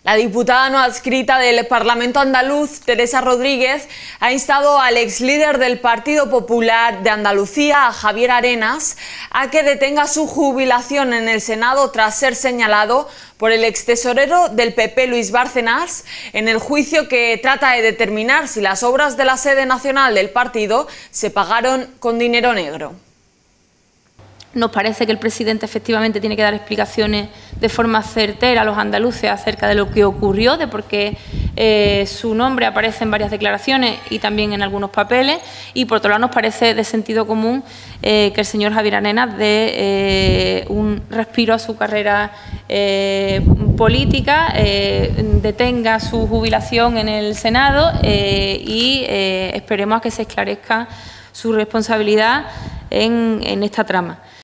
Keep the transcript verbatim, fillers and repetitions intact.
La diputada no adscrita del Parlamento andaluz, Teresa Rodríguez, ha instado al ex líder del Partido Popular de Andalucía, a Javier Arenas, a que detenga su jubilación en el Senado tras ser señalado por el extesorero del P P, Luis Bárcenas, en el juicio que trata de determinar si las obras de la sede nacional del partido se pagaron con dinero negro. Nos parece que el presidente efectivamente tiene que dar explicaciones de forma certera a los andaluces acerca de lo que ocurrió, de por qué eh, su nombre aparece en varias declaraciones y también en algunos papeles. Y por otro lado nos parece de sentido común eh, que el señor Javier Arenas dé eh, un respiro a su carrera eh, política, eh, detenga su jubilación en el Senado eh, y eh, esperemos a que se esclarezca su responsabilidad en, en esta trama.